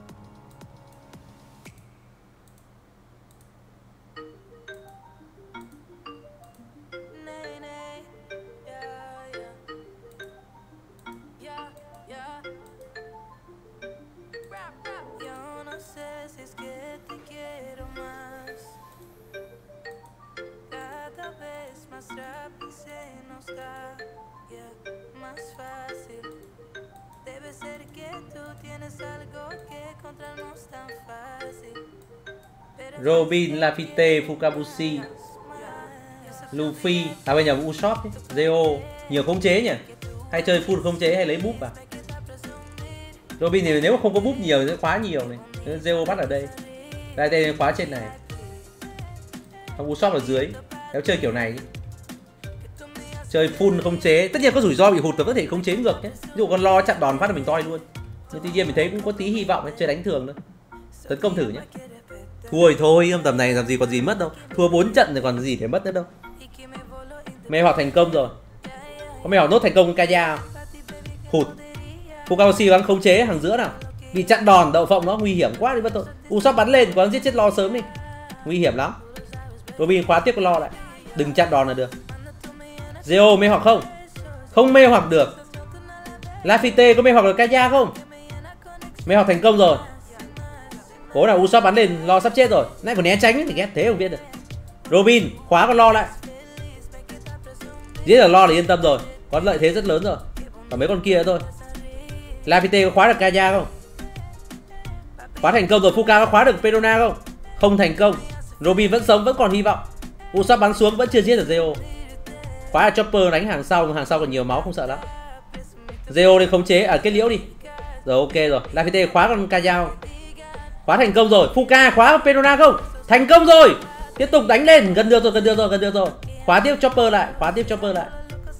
Robin, Lafite, Fukabushi, Luffy, à bây giờ Usopp, Zeo, nhiều khống chế nhỉ? Hay chơi full khống chế hay lấy búp à? Robin thì nếu mà không có búp nhiều thì khóa nhiều này. Zeo bắt ở đây. Đây đây khóa trên này. Không Usopp ở dưới. Nếu chơi kiểu này chơi full khống chế, tất nhiên có rủi ro bị hụt và có thể khống chế ngược nhé. Ví dụ con lo chặn đòn phát là mình toi luôn. Nhưng tuy nhiên mình thấy cũng có tí hy vọng ấy, chơi đánh thường thôi. Tấn công thử nhé. Thua thì thôi, tầm này làm gì còn gì mất đâu. Thua bốn trận thì còn gì để mất nữa đâu. Mê hoặc thành công rồi. Có mê hoặc nốt thành công Kaya không? Hụt. Fukabushi bắn khống chế hàng giữa nào. Bị chặn đòn đậu phộng nó nguy hiểm quá đi bất tội. Usopp bắn lên có giết chết lo sớm đi. Nguy hiểm lắm. Robin khóa tiếp con lo lại. Đừng chặn đòn là được. Zeo mê hoặc không? Không mê hoặc được. Lafite có mê hoặc được Kaya không? Mê hoặc thành công rồi. Cố nào Usopp bắn lên, lo sắp chết rồi. Nãy còn né tránh thì ghét thế không biết được. Robin khóa con lo lại. Giết là lo là yên tâm rồi. Có lợi thế rất lớn rồi. Còn mấy con kia nữa thôi. Lafite có khóa được Kaya không? Khóa thành công rồi. Fuka có khóa được Perona không? Không thành công. Robin vẫn sống, vẫn còn hy vọng. Usopp bắn xuống vẫn chưa giết được Zeo. Khóa là Chopper đánh hàng sau, hàng sau còn nhiều máu không sợ lắm. Zeo đi khống chế ở à, kết liễu đi. Rồi ok rồi. Lafite khóa con Kaya không? Khóa thành công rồi. Fuka khóa Perona không? Thành công rồi. Tiếp tục đánh lên, gần được rồi, gần được rồi, gần được rồi. Khóa tiếp Chopper lại, khóa tiếp Chopper lại.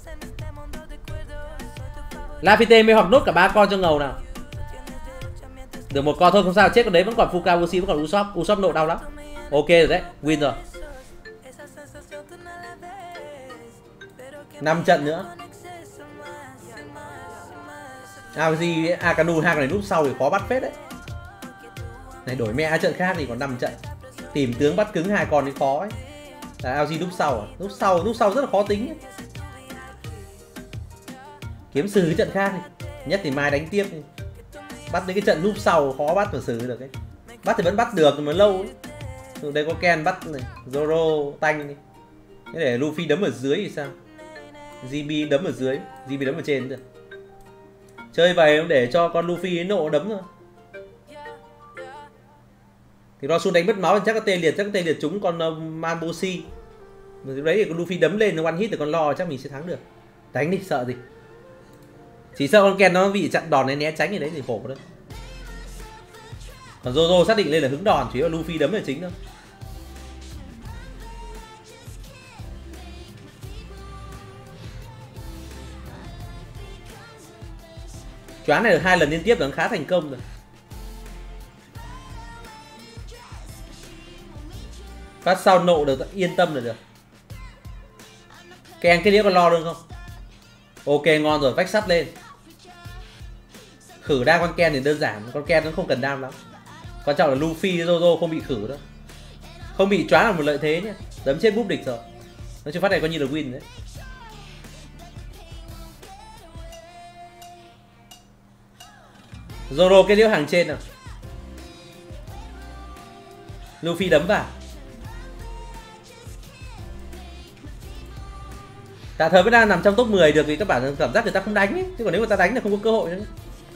Lafite mê hoặc nốt cả ba con cho ngầu nào. Được một con thôi không sao, chết con đấy vẫn còn Fukabushi, vẫn còn Usopp. Usopp nộ đau lắm. Ok rồi đấy, win rồi. năm trận nữa. Aoji, Akanu hai con này núp sau thì khó bắt phết đấy. Này đổi mẹ trận khác thì còn năm trận. Tìm tướng bắt cứng hai con thì khó ấy. Là Aoji núp sau à? Núp sau, núp sau rất là khó tính ấy. Kiếm xử trận khác đi. Nhất thì mai đánh tiếp đi. Bắt đến cái trận núp sau khó bắt và xử được ấy. Bắt thì vẫn bắt được nhưng mà lâu ấy. Từ đây có Ken bắt này, Zoro tanh đi. Thế để Luffy đấm ở dưới thì sao? giê bê đấm ở dưới, giê bê đấm ở trên được. Chơi vậy để cho con Luffy nộ đấm thôi. Thì Rosun đánh mất máu thì chắc có tê liệt, chắc có tê liệt chúng con uh, Manboshi. Lúc đấy thì con Luffy đấm lên nó one hit thì con lo chắc mình sẽ thắng được. Đánh đi, sợ gì. Chỉ sợ con Ken nó bị chặn đòn này né tránh thì đấy thì khổ đấy. Còn Zoro xác định lên là hứng đòn, chỉ có Luffy đấm là chính thôi. Choáng này được hai lần liên tiếp là khá thành công rồi. Phát sau nộ được yên tâm là được. Ken cái đĩa còn lo được không? Ok ngon rồi, vách sắt lên. Khử đam con Ken thì đơn giản, con Ken nó không cần đam lắm. Quan trọng là Luffy, Zoro không bị khử đâu. Không bị choáng là một lợi thế nhé. Đấm chết búp địch rồi. Nói chung phát này coi như là win đấy. Zoro cái đĩa hàng trên nào. Luffy đấm vào. Tạm thời vẫn đang nằm trong top mười được vì các bạn cảm giác người ta không đánh ấy. Chứ còn nếu người ta đánh thì không có cơ hội nữa.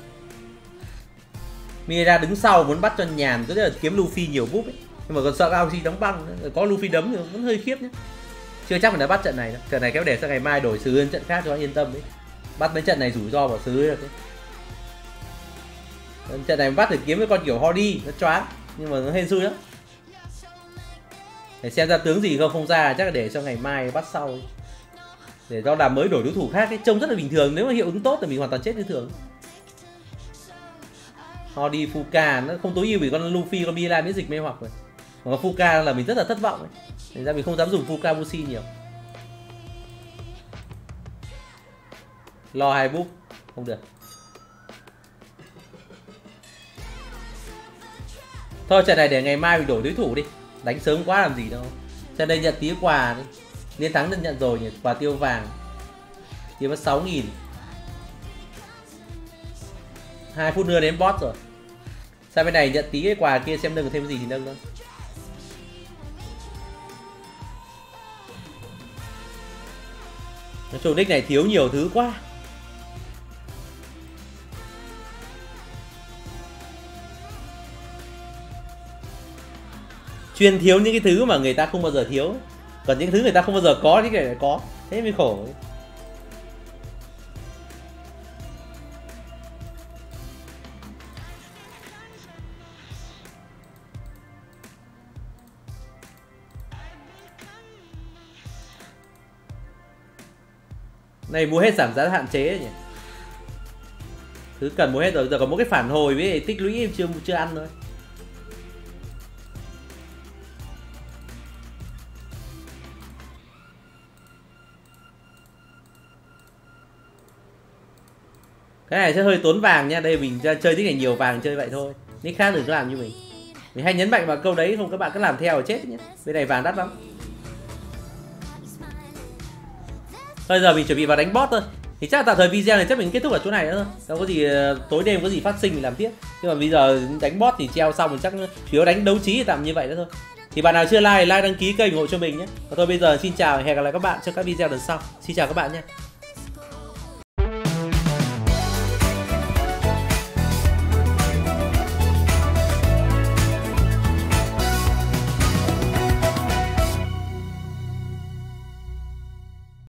Mira đứng sau muốn bắt cho nhàn, tức là kiếm Luffy nhiều búp ấy. Nhưng mà còn sợ Aoji đóng băng nữa. Có Luffy đấm thì vẫn hơi khiếp nhé. Chưa chắc mình đã bắt trận này đâu. Trận này kéo để sang ngày mai đổi sứ lên trận khác cho yên tâm đấy. Bắt mấy trận này rủi ro vào sứ được đấy. Trận này bắt được kiếm với con kiểu Hody, nó choáng. Nhưng mà nó hên xui lắm. Để xem ra tướng gì không, không ra chắc là để cho ngày mai bắt sau ấy. Để do đàm mới đổi đối thủ khác ấy, trông rất là bình thường. Nếu mà hiệu ứng tốt thì mình hoàn toàn chết như thường. Hody, Fuka nó không tối ưu vì con Luffy, con Mila miễn dịch mê hoặc rồi. Còn con Fuka là mình rất là thất vọng ấy. Thành ra mình không dám dùng Fukabushi nhiều. Lo hai búp không được. Thôi trận này để ngày mai mình đổi đối thủ đi. Đánh sớm quá làm gì đâu. Trận đây nhận tí quà đi. Liên thắng được nhận rồi nhỉ, quà tiêu vàng. Tiêu mất sáu nghìn. hai phút nữa đến boss rồi. Sang bên này nhận tí cái quà kia xem nâng thêm gì thì nâng nữa. Nói chung nick này thiếu nhiều thứ quá. Chuyên thiếu những cái thứ mà người ta không bao giờ thiếu. Còn những thứ người ta không bao giờ có thì cái này có. Thế mới khổ. Này mua hết giảm giá hạn chế ấy nhỉ. Thứ cần mua hết rồi, giờ có một cái phản hồi với tích lũy em chưa chưa ăn thôi. Cái này sẽ hơi tốn vàng nha. Đây mình chơi thích này nhiều vàng chơi vậy thôi. Nick khác đừng có làm như mình. Mình hay nhấn mạnh vào câu đấy không các bạn cứ làm theo là chết nhé. Bên này vàng đắt lắm. Bây giờ mình chuẩn bị vào đánh boss thôi. Thì chắc là tạm thời video này chắc mình kết thúc ở chỗ này nữa thôi. Đâu có gì tối đêm có gì phát sinh mình làm tiếp. Nhưng mà bây giờ đánh boss thì treo xong thì chắc chủ yếu đánh đấu trí thì tạm như vậy nữa thôi. Thì bạn nào chưa like like đăng ký kênh ủng hộ cho mình nhé. Còn thôi bây giờ xin chào và hẹn gặp lại các bạn trong các video lần sau. Xin chào các bạn nhé.